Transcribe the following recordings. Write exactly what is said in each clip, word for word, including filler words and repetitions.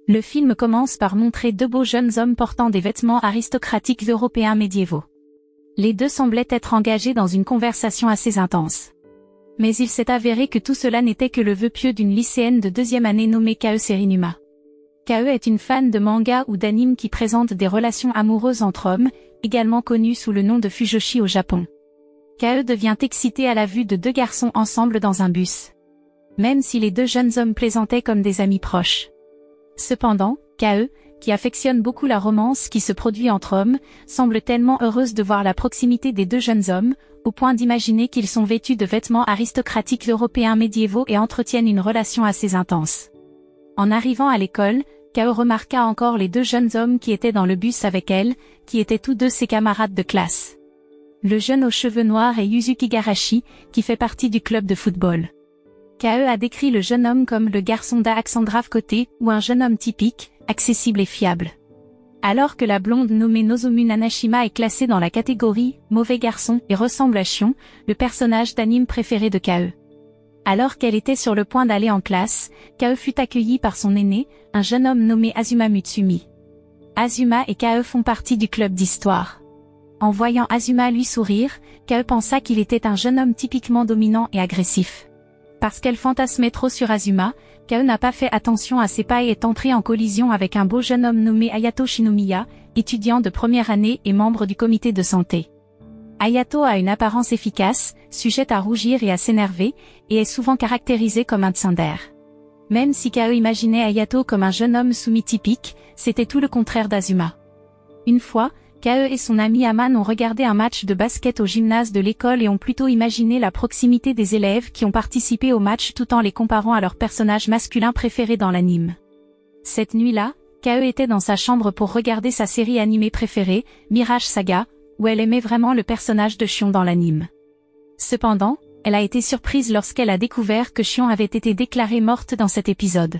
Le film commence par montrer deux beaux jeunes hommes portant des vêtements aristocratiques européens médiévaux. Les deux semblaient être engagés dans une conversation assez intense. Mais il s'est avéré que tout cela n'était que le vœu pieux d'une lycéenne de deuxième année nommée Kae Serinuma. Kae est une fan de manga ou d'anime qui présente des relations amoureuses entre hommes, également connues sous le nom de Fujoshi au Japon. Kae devient excitée à la vue de deux garçons ensemble dans un bus. Même si les deux jeunes hommes plaisantaient comme des amis proches. Cependant, Kae, qui affectionne beaucoup la romance qui se produit entre hommes, semble tellement heureuse de voir la proximité des deux jeunes hommes, au point d'imaginer qu'ils sont vêtus de vêtements aristocratiques européens médiévaux et entretiennent une relation assez intense. En arrivant à l'école, Kae remarqua encore les deux jeunes hommes qui étaient dans le bus avec elle, qui étaient tous deux ses camarades de classe. Le jeune aux cheveux noirs est Yuzuki Garashi, qui fait partie du club de football. Kae a décrit le jeune homme comme le garçon d'accent grave côté, ou un jeune homme typique, accessible et fiable. Alors que la blonde nommée Nozomu Nanashima est classée dans la catégorie « mauvais garçon » et ressemble à Shion, le personnage d'anime préféré de Kae. Alors qu'elle était sur le point d'aller en classe, Kae fut accueillie par son aîné, un jeune homme nommé Azuma Mutsumi. Azuma et Kae font partie du club d'histoire. En voyant Azuma lui sourire, Kae pensa qu'il était un jeune homme typiquement dominant et agressif. Parce qu'elle fantasmait trop sur Azuma, Kae n'a pas fait attention à ses pas et est entrée en collision avec un beau jeune homme nommé Ayato Shinomiya, étudiant de première année et membre du comité de santé. Ayato a une apparence efficace, sujette à rougir et à s'énerver, et est souvent caractérisé comme un tsundere. Même si Kae imaginait Ayato comme un jeune homme soumis typique, c'était tout le contraire d'Azuma. Une fois, Kae et son ami Aman ont regardé un match de basket au gymnase de l'école et ont plutôt imaginé la proximité des élèves qui ont participé au match tout en les comparant à leurs personnages masculins préférés dans l'anime. Cette nuit-là, Kae était dans sa chambre pour regarder sa série animée préférée, Mirage Saga, où elle aimait vraiment le personnage de Shion dans l'anime. Cependant, elle a été surprise lorsqu'elle a découvert que Shion avait été déclarée morte dans cet épisode.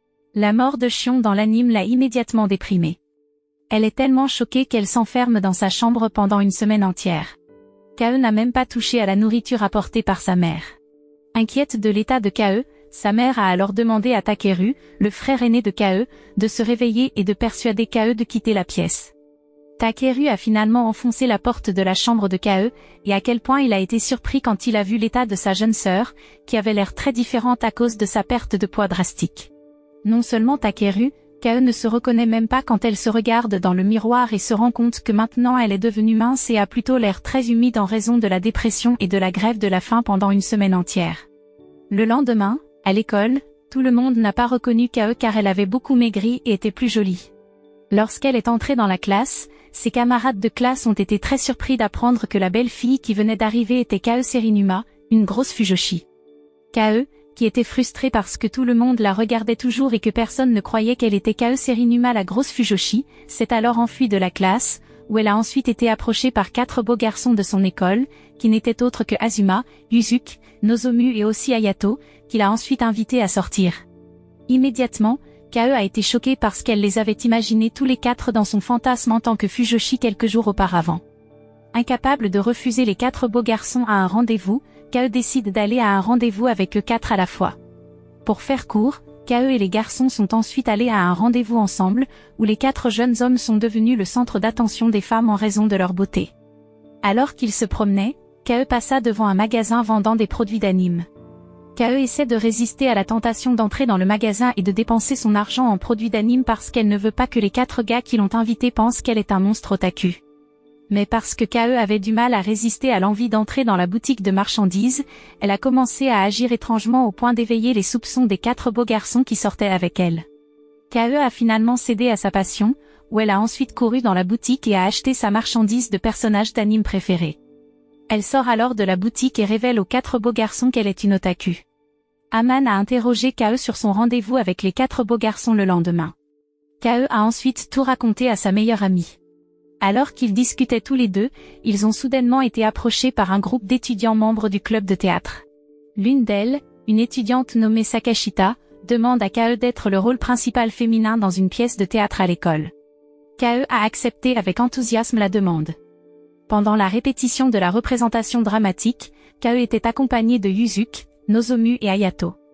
La mort de Shion dans l'anime l'a immédiatement déprimée. Elle est tellement choquée qu'elle s'enferme dans sa chambre pendant une semaine entière. Kae n'a même pas touché à la nourriture apportée par sa mère. Inquiète de l'état de Kae, sa mère a alors demandé à Takeru, le frère aîné de Kae, de se réveiller et de persuader Kae de quitter la pièce. Takeru a finalement enfoncé la porte de la chambre de Kae, et à quel point il a été surpris quand il a vu l'état de sa jeune sœur, qui avait l'air très différente à cause de sa perte de poids drastique. Non seulement Takeru, Kae ne se reconnaît même pas quand elle se regarde dans le miroir et se rend compte que maintenant elle est devenue mince et a plutôt l'air très humide en raison de la dépression et de la grève de la faim pendant une semaine entière. Le lendemain, à l'école, tout le monde n'a pas reconnu Kae car elle avait beaucoup maigri et était plus jolie. Lorsqu'elle est entrée dans la classe, ses camarades de classe ont été très surpris d'apprendre que la belle fille qui venait d'arriver était Kae Serinuma, une grosse Fujoshi. Kae, qui était frustrée parce que tout le monde la regardait toujours et que personne ne croyait qu'elle était Kae Serinuma la grosse Fujoshi, s'est alors enfuie de la classe, où elle a ensuite été approchée par quatre beaux garçons de son école, qui n'étaient autres que Azuma, Yuzuki, Nozomu et aussi Ayato, qui l'a ensuite invitée à sortir. Immédiatement, Kae a été choquée parce qu'elle les avait imaginés tous les quatre dans son fantasme en tant que Fujoshi quelques jours auparavant. Incapable de refuser les quatre beaux garçons à un rendez-vous, Kae décide d'aller à un rendez-vous avec eux quatre à la fois. Pour faire court, Kae et les garçons sont ensuite allés à un rendez-vous ensemble, où les quatre jeunes hommes sont devenus le centre d'attention des femmes en raison de leur beauté. Alors qu'ils se promenaient, Kae passa devant un magasin vendant des produits d'anime. Kae essaie de résister à la tentation d'entrer dans le magasin et de dépenser son argent en produits d'anime parce qu'elle ne veut pas que les quatre gars qui l'ont invitée pensent qu'elle est un monstre otaku. Mais parce que Kae avait du mal à résister à l'envie d'entrer dans la boutique de marchandises, elle a commencé à agir étrangement au point d'éveiller les soupçons des quatre beaux garçons qui sortaient avec elle. Kae a finalement cédé à sa passion, où elle a ensuite couru dans la boutique et a acheté sa marchandise de personnage d'anime préféré. Elle sort alors de la boutique et révèle aux quatre beaux garçons qu'elle est une otaku. Aman a interrogé Kae sur son rendez-vous avec les quatre beaux garçons le lendemain. Kae a ensuite tout raconté à sa meilleure amie. Alors qu'ils discutaient tous les deux, ils ont soudainement été approchés par un groupe d'étudiants membres du club de théâtre. L'une d'elles, une étudiante nommée Sakashita, demande à Kae d'être le rôle principal féminin dans une pièce de théâtre à l'école. Kae a accepté avec enthousiasme la demande. Pendant la répétition de la représentation dramatique, Kae était accompagnée de Yuzuki, Nozomu et Ayato.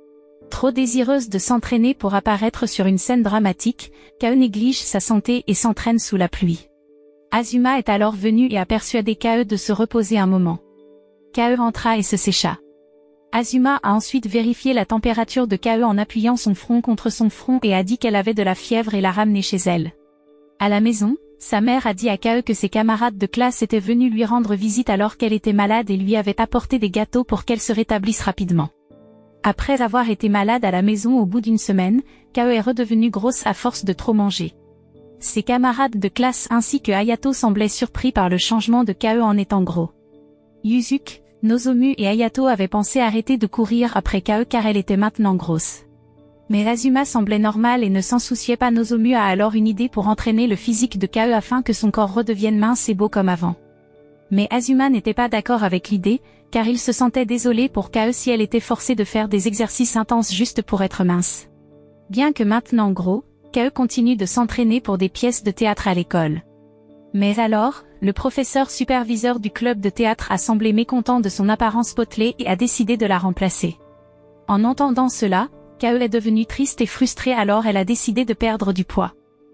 Trop désireuse de s'entraîner pour apparaître sur une scène dramatique, K E néglige sa santé et s'entraîne sous la pluie. Azuma est alors venue et a persuadé K E de se reposer un moment. K E rentra et se sécha. Azuma a ensuite vérifié la température de K E en appuyant son front contre son front et a dit qu'elle avait de la fièvre et l'a ramenée chez elle. À la maison, sa mère a dit à K E que ses camarades de classe étaient venus lui rendre visite alors qu'elle était malade et lui avaient apporté des gâteaux pour qu'elle se rétablisse rapidement. Après avoir été malade à la maison au bout d'une semaine, K E est redevenue grosse à force de trop manger. Ses camarades de classe ainsi que Hayato semblaient surpris par le changement de K E en étant gros. Yuzuki, Nozomu et Hayato avaient pensé arrêter de courir après K E car elle était maintenant grosse. Mais Azuma semblait normale et ne s'en souciait pas. Nozomu a alors une idée pour entraîner le physique de K E afin que son corps redevienne mince et beau comme avant. Mais Azuma n'était pas d'accord avec l'idée, car il se sentait désolé pour K E si elle était forcée de faire des exercices intenses juste pour être mince. Bien que maintenant gros, K E continue de s'entraîner pour des pièces de théâtre à l'école. Mais alors, le professeur superviseur du club de théâtre a semblé mécontent de son apparence potelée et a décidé de la remplacer. En entendant cela, K E est devenue triste et frustrée, alors elle a décidé de perdre du poids.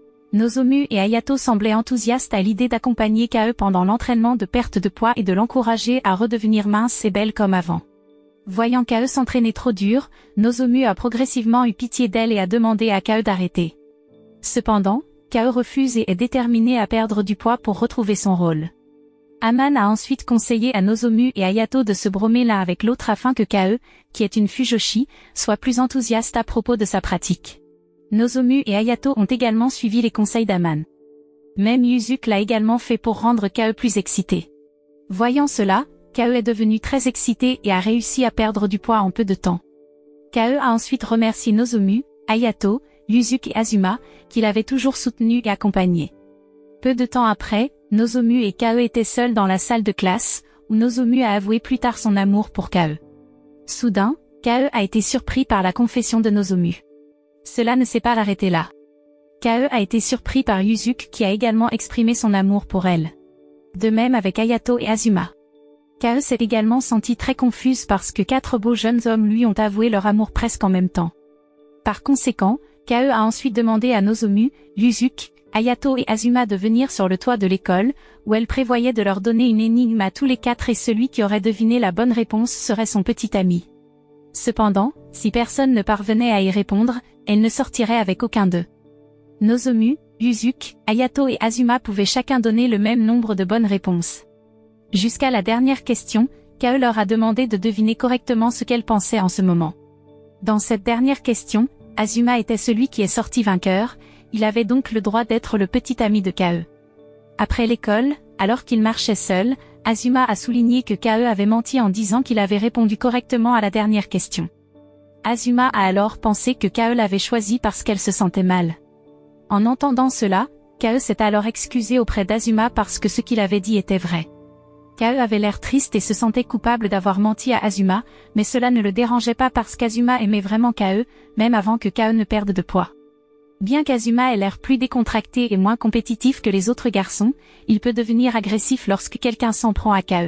Nozomu et Hayato semblaient enthousiastes à l'idée d'accompagner K E pendant l'entraînement de perte de poids et de l'encourager à redevenir mince et belle comme avant. Voyant K E s'entraîner trop dur, Nozomu a progressivement eu pitié d'elle et a demandé à K E d'arrêter. Cependant, K E refuse et est déterminée à perdre du poids pour retrouver son rôle. Amane a ensuite conseillé à Nozomu et Hayato de se bromer l'un avec l'autre afin que K E, qui est une Fujoshi, soit plus enthousiaste à propos de sa pratique. Nozomu et Hayato ont également suivi les conseils d'Amane. Même Yuzuki l'a également fait pour rendre K E plus excitée. Voyant cela, K E est devenue très excitée et a réussi à perdre du poids en peu de temps. K E a ensuite remercié Nozomu, Hayato, Yuzuki et Azuma, qu'il avait toujours soutenu et accompagné. Peu de temps après, Nozomu et K E étaient seuls dans la salle de classe, où Nozomu a avoué plus tard son amour pour K E. Soudain, K E a été surpris par la confession de Nozomu. Cela ne s'est pas arrêté là. K E a été surpris par Yuzuki qui a également exprimé son amour pour elle. De même avec Hayato et Azuma. K E s'est également sentie très confuse parce que quatre beaux jeunes hommes lui ont avoué leur amour presque en même temps. Par conséquent, K E a ensuite demandé à Nozomu, Yuzuki, Hayato et Azuma de venir sur le toit de l'école, où elle prévoyait de leur donner une énigme à tous les quatre et celui qui aurait deviné la bonne réponse serait son petit ami. Cependant, si personne ne parvenait à y répondre, elle ne sortirait avec aucun d'eux. Nozomu, Yuzuki, Hayato et Azuma pouvaient chacun donner le même nombre de bonnes réponses. Jusqu'à la dernière question, K E leur a demandé de deviner correctement ce qu'elle pensait en ce moment. Dans cette dernière question, Azuma était celui qui est sorti vainqueur, il avait donc le droit d'être le petit ami de K E. Après l'école, alors qu'il marchait seul, Azuma a souligné que K E avait menti en disant qu'il avait répondu correctement à la dernière question. Azuma a alors pensé que K E l'avait choisi parce qu'elle se sentait mal. En entendant cela, K E s'est alors excusé auprès d'Azuma parce que ce qu'il avait dit était vrai. K E avait l'air triste et se sentait coupable d'avoir menti à Azuma, mais cela ne le dérangeait pas parce qu'Azuma aimait vraiment K E, même avant que K E ne perde de poids. Bien qu'Azuma ait l'air plus décontracté et moins compétitif que les autres garçons, il peut devenir agressif lorsque quelqu'un s'en prend à K E.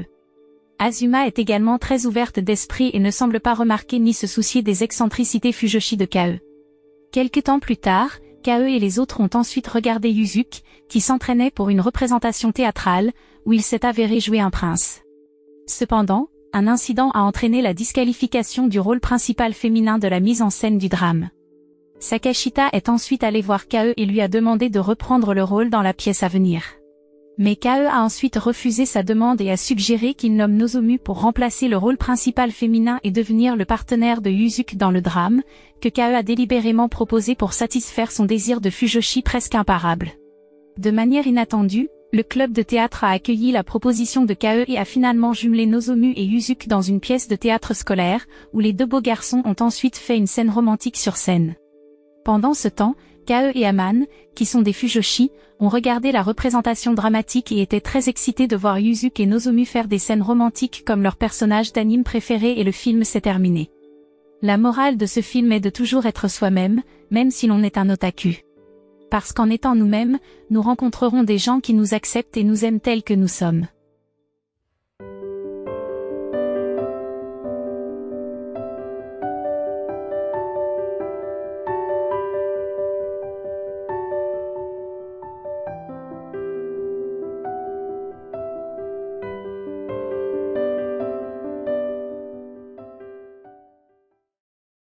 Azuma est également très ouverte d'esprit et ne semble pas remarquer ni se soucier des excentricités Fujoshi de K E. Quelque temps plus tard, K E et les autres ont ensuite regardé Yuzuki, qui s'entraînait pour une représentation théâtrale, où il s'est avéré jouer un prince. Cependant, un incident a entraîné la disqualification du rôle principal féminin de la mise en scène du drame. Sakashita est ensuite allé voir K E et lui a demandé de reprendre le rôle dans la pièce à venir. Mais K E a ensuite refusé sa demande et a suggéré qu'il nomme Nozomu pour remplacer le rôle principal féminin et devenir le partenaire de Yuzuki dans le drame, que K E a délibérément proposé pour satisfaire son désir de Fujoshi presque imparable. De manière inattendue, le club de théâtre a accueilli la proposition de K E et a finalement jumelé Nozomu et Yuzuki dans une pièce de théâtre scolaire, où les deux beaux garçons ont ensuite fait une scène romantique sur scène. Pendant ce temps, K E et Amane, qui sont des Fujoshi, ont regardé la représentation dramatique et étaient très excités de voir Yuzuki et Nozomu faire des scènes romantiques comme leurs personnages d'anime préférés et le film s'est terminé. La morale de ce film est de toujours être soi-même, même si l'on est un otaku. Parce qu'en étant nous-mêmes, nous rencontrerons des gens qui nous acceptent et nous aiment tels que nous sommes.